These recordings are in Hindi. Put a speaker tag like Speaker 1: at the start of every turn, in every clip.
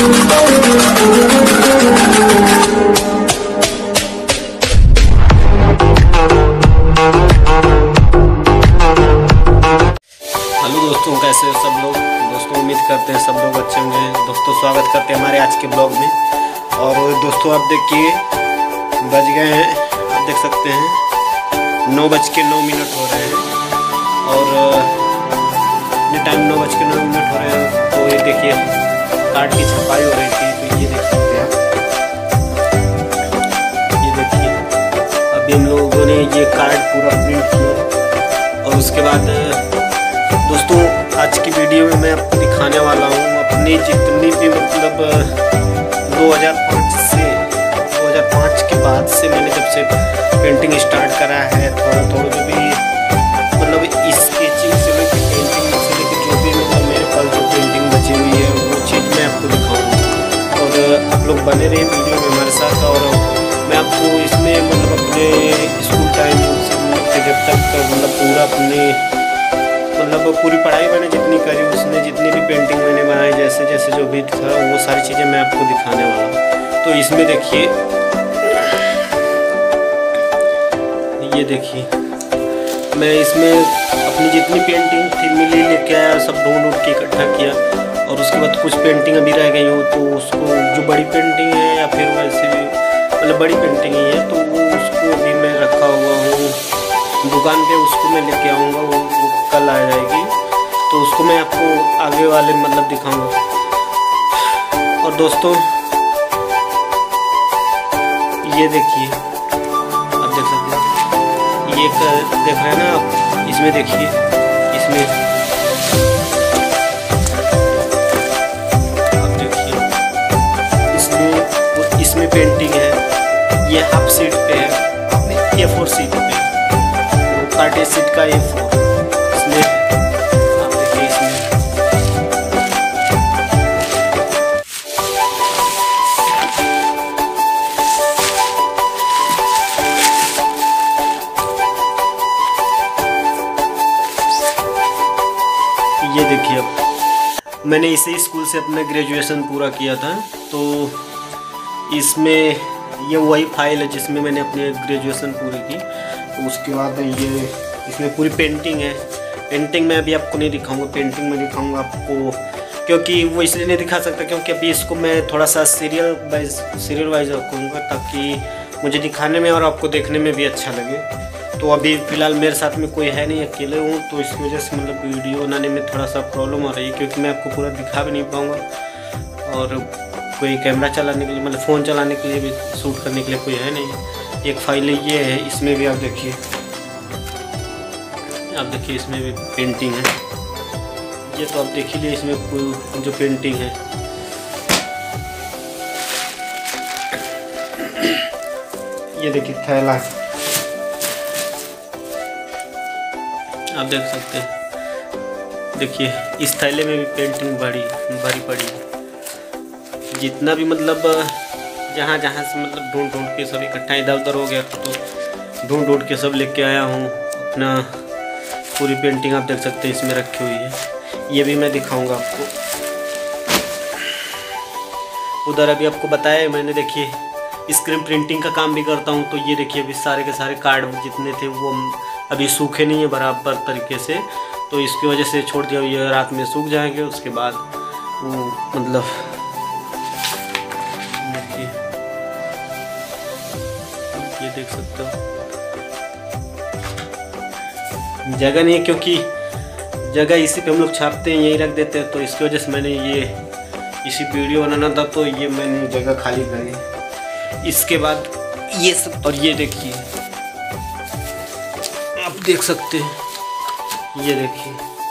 Speaker 1: दोस्तों, कैसे हो सब लोग। दोस्तों उम्मीद करते हैं सब लोग अच्छे होंगे। दोस्तों स्वागत करते हैं हमारे आज के ब्लॉग में। और दोस्तों आप देखिए बज गए हैं, आप देख सकते हैं 9:09 हो रहे हैं और इतने टाइम 9:09 हो रहे हैं। तो ये देखिए कार्ड की छपाई हो रही थी, तो ये देख सकते हैं आप। ये देखिए अभी हम लोगों ने ये कार्ड पूरा प्रिंट किया और उसके बाद दोस्तों आज की वीडियो में मैं आपको दिखाने वाला हूँ अपनी जितनी भी मतलब 2005 के बाद से मैंने जब से पेंटिंग स्टार्ट करा है, थोड़ा थोड़ा जो भी मतलब स्केचिंग से लेकर पेंटिंग से लेकर जो भी मतलब मेरे पास जो पेंटिंग बची हुई है वो चीज़ मैं आपको दिखाऊंगा। और आप लोग बने रहे वीडियो में हमारे साथ। और मैं आपको इसमें मतलब अपने स्कूल टाइम से जब तक मतलब पूरा अपने मतलब पूरी पढ़ाई मैंने जितनी करी, उसने जितनी भी पेंटिंग मैंने बनाई, जैसे जैसे जो भी था वो सारी चीज़ें मैं आपको दिखाने वाला हूँ। तो इसमें देखिए, ये देखिए मैं इसमें अपनी जितनी पेंटिंग थी मिली लेके आया, सब ढूंढ के इकट्ठा किया। और उसके बाद कुछ पेंटिंग अभी रह गई हो तो उसको जो बड़ी पेंटिंग है या फिर वैसे भी मतलब बड़ी पेंटिंग ही है तो वो उसको भी मैं रखा हुआ हूँ दुकान पे, उसको मैं लेके आऊँगा, वो कल आ जाएगी। तो उसको मैं आपको आगे वाले मतलब दिखाऊंगा। और दोस्तों ये देखिए, आप देख सकते हैं, ये देख रहे हैं ना आप, इसमें देखिए, इसमें आप देखिए इसमें पेंटिंग है। ये हाफ सीट पे है, अपने A4 सीट पे, कार्टे सीट का A4 इसमें आप देखिए। इसमें ये देखिए, अब मैंने इसी स्कूल से अपना ग्रेजुएशन पूरा किया था। तो इसमें ये वही फाइल है जिसमें मैंने अपनी ग्रेजुएशन पूरी की। तो उसके बाद ये इसमें पूरी पेंटिंग है। पेंटिंग मैं अभी आपको नहीं दिखाऊंगा, पेंटिंग में दिखाऊंगा आपको, क्योंकि वो इसलिए नहीं दिखा सकता क्योंकि अभी इसको मैं थोड़ा सा सीरियल वाइज रखूँगा ताकि मुझे दिखाने में और आपको देखने में भी अच्छा लगे। तो अभी फ़िलहाल मेरे साथ में कोई है नहीं, अकेले हूँ, तो इस वजह से मतलब वीडियो बनाने में थोड़ा सा प्रॉब्लम हो रही है क्योंकि मैं आपको पूरा दिखा भी नहीं पाऊँगा। और कोई कैमरा चलाने के लिए मतलब फ़ोन चलाने के लिए भी शूट करने के लिए कोई है नहीं। एक फाइल ये है, इसमें भी आप देखिए, इसमें भी पेंटिंग है। ये तो आप देख ही लिए, इसमें कोई जो पेंटिंग है। ये देखिए थैला, आप देख सकते हैं। देखिए इस थैले में भी पेंटिंग भरी पड़ी है। जितना भी मतलब जहाँ से मतलब ढूंढ के सब इकट्ठा इधर उधर हो गया तो ढूंढ के सब लेके आया हूँ। अपना पूरी पेंटिंग आप देख सकते हैं इसमें रखी हुई है। ये भी मैं दिखाऊंगा आपको। उधर अभी आपको बताया मैंने, देखिए स्क्रीन प्रिंटिंग का काम भी करता हूँ। तो ये देखिए अभी सारे के सारे कार्ड जितने थे वो अभी सूखे नहीं है बराबर तरीके से, तो इसकी वजह से छोड़ दिया। ये रात में सूख जाएंगे, उसके बाद वो मतलब ये देख सकते हो। जगह नहीं है क्योंकि जगह इसी पे हम लोग छापते हैं, यही रख देते हैं। तो इसकी वजह से मैंने ये इसी वीडियो बनाना था तो ये मैंने जगह खाली करी। इसके बाद ये सब, और ये देखिए आप देख सकते हैं, ये देखिए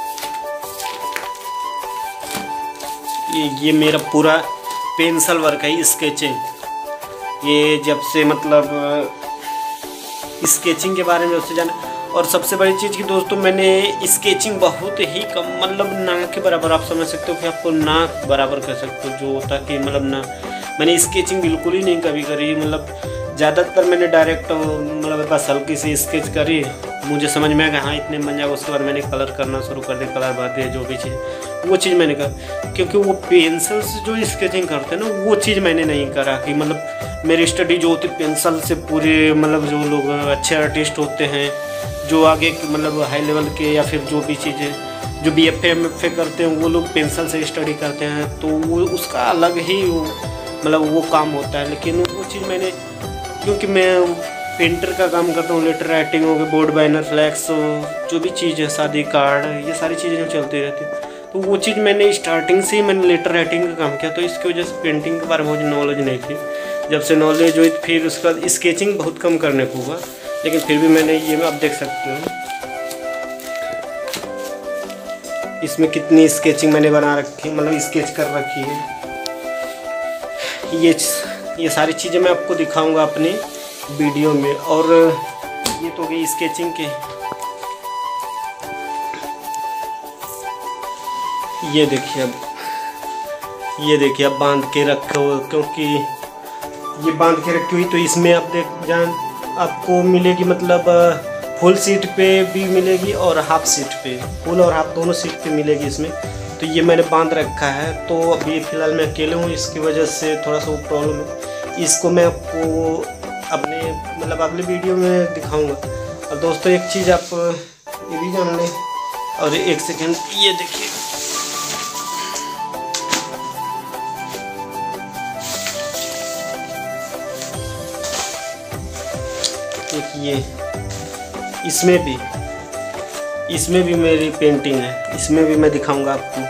Speaker 1: ये मेरा पूरा पेंसिल वर्क है, स्केचिंग। ये जब से मतलब स्केचिंग के बारे में उससे जाना। और सबसे बड़ी चीज़ कि दोस्तों मैंने स्केचिंग बहुत ही कम, मतलब ना के बराबर, आप समझ सकते हो कि आपको ना बराबर कर सकते हो जो होता कि मतलब ना, मैंने स्केचिंग बिल्कुल ही नहीं कभी करी। मतलब ज़्यादातर मैंने डायरेक्ट मतलब बस हल्की सी स्केच करी, मुझे समझ में आ गया हाँ इतने बन जाएगा, उसके बाद मैंने कलर करना शुरू कर दिया, कलर भर दिया, जो भी चीज़ वो चीज़ मैंने कर, क्योंकि वो पेंसिल से जो स्केचिंग करते हैं ना वो चीज़ मैंने नहीं करा कि मतलब मेरी स्टडी जो होती पेंसिल से पूरे, मतलब जो लोग अच्छे आर्टिस्ट होते हैं जो आगे मतलब हाई लेवल के या फिर जो भी चीज़ें जो BFA MFA करते हैं वो लोग पेंसिल से स्टडी करते हैं, तो वो उसका अलग ही मतलब वो काम होता है। लेकिन वो चीज़ मैंने, क्योंकि मैं पेंटर का काम करता हूँ, लेटर राइटिंग हो गया, बोर्ड बैनर फ्लैक्स, जो भी चीज़ है, शादी कार्ड, ये सारी चीज़ें जो चलती रहती है, तो वो चीज़ मैंने स्टार्टिंग से ही मैंने लेटर राइटिंग का काम किया, तो इसकी वजह से पेंटिंग के बारे में मुझे नॉलेज नहीं थी। जब से नॉलेज हुई फिर उसका स्केचिंग बहुत कम करने को हुआ, लेकिन फिर भी मैंने ये आप देख सकते हो इसमें कितनी स्केचिंग मैंने बना रखी, मतलब स्केच कर रखी है। ये सारी चीज़ें मैं आपको दिखाऊंगा अपने वीडियो में। और ये तो गई स्केचिंग के, ये देखिए अब बांध के रखे हो, क्योंकि ये बांध के रखी हुई तो इसमें आप आपको मिलेगी मतलब फुल सीट पे भी मिलेगी और हाफ सीट पे, फुल और हाफ दोनों सीट पे मिलेगी इसमें। तो ये मैंने बांध रखा है, तो अभी फ़िलहाल मैं अकेले हूँ, इसकी वजह से थोड़ा सा वो प्रॉब्लम है। इसको मैं आपको अपने मतलब अगले वीडियो में दिखाऊंगा। और दोस्तों एक चीज़ आप ये भी जान लें, और एक सेकेंड ये देखिए, ये इसमें भी मेरी पेंटिंग है, इसमें भी मैं दिखाऊंगा आपको।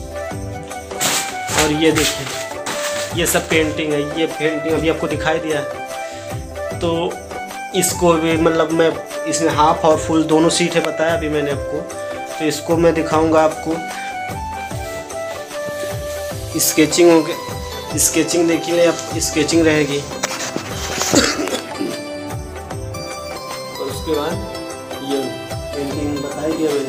Speaker 1: और ये देखिए ये सब पेंटिंग है, ये पेंटिंग अभी आपको दिखाई दिया, तो इसको भी मतलब मैं इसमें हाफ और फुल दोनों सीट है बताया अभी मैंने आपको, तो इसको मैं दिखाऊंगा आपको। स्केचिंग हो गया, स्केचिंग देखिए आप, स्केचिंग रहेगी और उसके बाद ये पेंटिंग बताई दिया मैंने।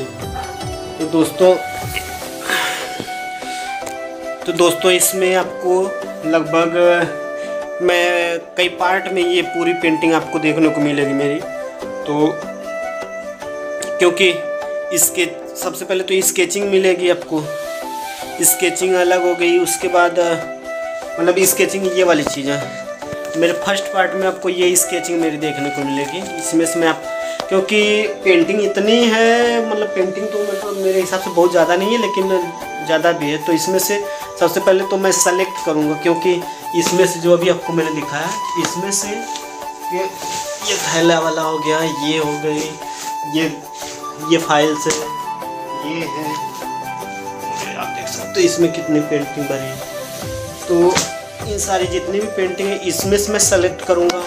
Speaker 1: तो दोस्तों इसमें आपको लगभग मैं कई पार्ट में ये पूरी पेंटिंग आपको देखने को मिलेगी मेरी। तो क्योंकि इसके सबसे पहले तो स्केचिंग मिलेगी आपको, स्केचिंग अलग हो गई, उसके बाद मतलब स्केचिंग ये वाली चीज़ है मेरे फर्स्ट पार्ट में आपको ये स्केचिंग मेरी देखने को मिलेगी। इसमें से मैं आप, क्योंकि पेंटिंग इतनी है, मतलब पेंटिंग तो मतलब मेरे हिसाब से बहुत ज़्यादा नहीं है लेकिन ज़्यादा भी है, तो इसमें से सबसे पहले तो मैं सेलेक्ट करूँगा, क्योंकि इसमें से जो अभी आपको मैंने दिखाया इसमें से ये थैला वाला हो गया, ये हो गई, ये फाइल्स है, ये है, आप देख सकते हो इसमें कितनी पेंटिंग भरी है। तो इन सारी जितनी भी पेंटिंग है इसमें से मैं सेलेक्ट करूँगा,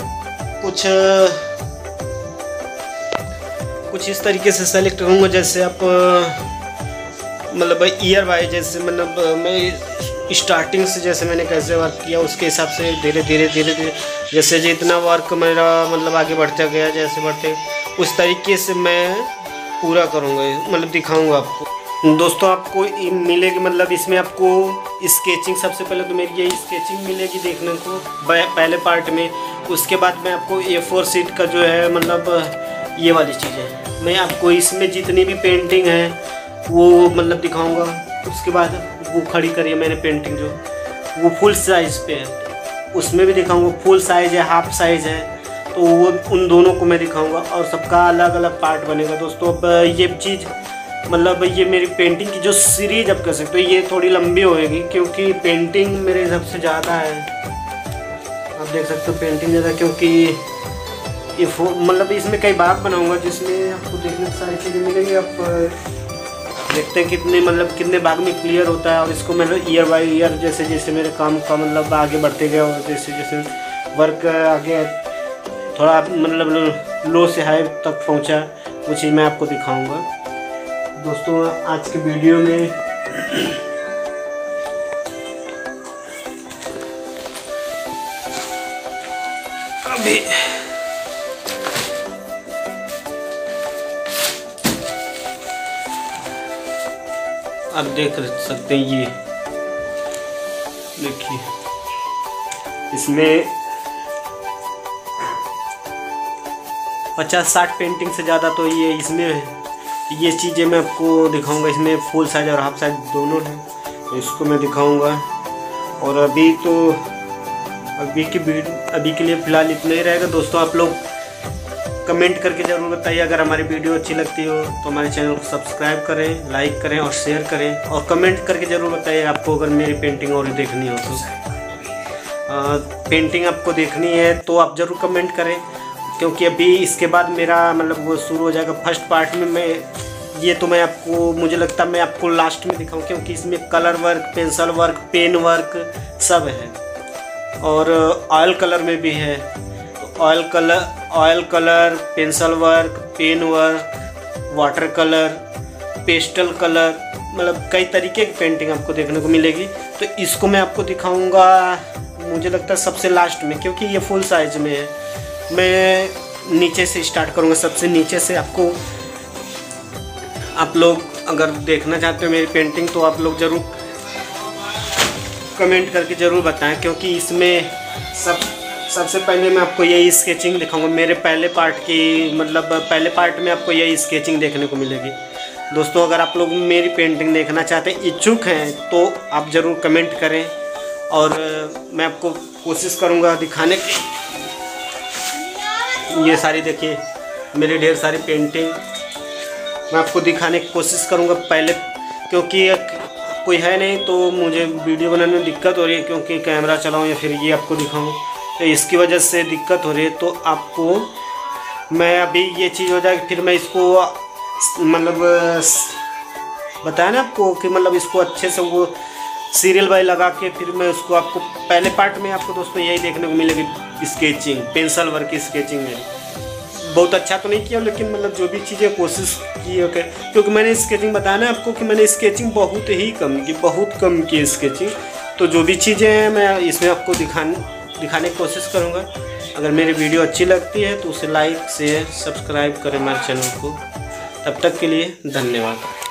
Speaker 1: कुछ इस तरीके से सेलेक्ट करूँगा जैसे आप मतलब ईयर वाइज, जैसे मतलब मैं स्टार्टिंग से जैसे मैंने कैसे वर्क किया उसके हिसाब से धीरे धीरे जैसे जितना वर्क मेरा मतलब आगे बढ़ता गया, जैसे बढ़ते उस तरीके से मैं पूरा करूँगा, मतलब दिखाऊँगा आपको। दोस्तों आपको मिलेगी मतलब इसमें आपको स्केचिंग, सबसे पहले तो मेरी ये स्केचिंग मिलेगी देखने को पहले पार्ट में। उसके बाद मैं आपको A4 शीट का जो है मतलब ये वाली चीज़ें मैं आपको इसमें जितनी भी पेंटिंग है वो मतलब दिखाऊंगा। उसके बाद वो खड़ी करी है मैंने पेंटिंग जो वो फुल साइज़ पे है, उसमें भी दिखाऊंगा, फुल साइज़ है, हाफ साइज़ है, तो वो उन दोनों को मैं दिखाऊंगा और सबका अलग अलग पार्ट बनेगा। दोस्तों अब ये चीज़ मतलब ये मेरी पेंटिंग की जो सीरीज आप कह सकते हो ये थोड़ी लंबी होएगी, क्योंकि पेंटिंग मेरे हिसाब से ज़्यादा है, आप देख सकते हो पेंटिंग ज़्यादा, क्योंकि ये मतलब इसमें कई भाग बनाऊंगा जिसमें आपको देखने की सारी चीज़ें मिलेंगी। आप देखते हैं कितने भाग में क्लियर होता है। और इसको मैंने ईयर बाय ईयर जैसे जैसे मेरे काम का मतलब आगे बढ़ते गया और जैसे जैसे वर्क आगे थोड़ा मतलब लो से हाई तक पहुंचा, वो चीज़ मैं आपको दिखाऊंगा। दोस्तों आज के वीडियो में अभी आप देख सकते हैं, ये देखिए इसमें 50-60 पेंटिंग से ज़्यादा तो ये इसमें ये चीज़ें मैं आपको दिखाऊंगा। इसमें फुल साइज और हाफ साइज दोनों हैं, तो इसको मैं दिखाऊंगा। और अभी के लिए फ़िलहाल इतना ही रहेगा दोस्तों। आप लोग कमेंट करके ज़रूर बताइए, अगर हमारी वीडियो अच्छी लगती हो तो हमारे चैनल को सब्सक्राइब करें, लाइक करें और शेयर करें। और कमेंट करके ज़रूर बताइए आपको अगर मेरी पेंटिंग और देखनी हो तो। पेंटिंग आपको देखनी है तो आप ज़रूर कमेंट करें, क्योंकि अभी इसके बाद मेरा मतलब वो शुरू हो जाएगा फर्स्ट पार्ट में। मैं आपको मुझे लगता है मैं आपको लास्ट में दिखाऊं, क्योंकि इसमें colour work, pencil work, pen work सब है और ऑयल कलर में भी है। तो oil colour, pencil work, pen work, water colour, pastel colour, मतलब कई तरीके की पेंटिंग आपको देखने को मिलेगी। तो इसको मैं आपको दिखाऊंगा मुझे लगता है सबसे लास्ट में, क्योंकि ये फुल साइज में है। मैं नीचे से स्टार्ट करूंगा, सबसे नीचे से। आप लोग अगर देखना चाहते हो मेरी पेंटिंग तो आप लोग ज़रूर कमेंट करके ज़रूर बताएं, क्योंकि इसमें सबसे पहले मैं आपको यही स्केचिंग दिखाऊंगा। मेरे पहले पार्ट में आपको यही स्केचिंग देखने को मिलेगी दोस्तों। अगर आप लोग मेरी पेंटिंग देखना चाहते हैं, इच्छुक हैं, तो आप ज़रूर कमेंट करें और मैं आपको कोशिश करूंगा दिखाने की। ये सारी देखिए मेरी ढेर सारी पेंटिंग मैं आपको दिखाने की कोशिश करूंगा पहले, क्योंकि कोई है नहीं तो मुझे वीडियो बनाने में दिक्कत हो रही है, क्योंकि कैमरा चलाऊं या फिर ये आपको दिखाऊं, तो इसकी वजह से दिक्कत हो रही है। तो आपको मैं अभी ये चीज़ हो जाएगी, फिर मैं इसको मतलब बताया ना आपको कि मतलब इसको अच्छे से वो सीरियल बाई लगा के फिर मैं उसको आपको पहले पार्ट में आपको दोस्तों यही देखने को मिलेगी स्केचिंग, पेंसिल वर्क की स्केचिंग मेरी। बहुत अच्छा तो नहीं किया, लेकिन मतलब जो भी चीज़ें कोशिश की है, क्योंकि मैंने स्केचिंग बताया ना आपको कि मैंने स्केचिंग बहुत ही कम की, बहुत कम की स्केचिंग। तो जो भी चीज़ें हैं मैं इसमें आपको दिखाने की कोशिश करूँगा। अगर मेरी वीडियो अच्छी लगती है तो उसे लाइक, शेयर, सब्सक्राइब करें हमारे चैनल को। तब तक के लिए धन्यवाद।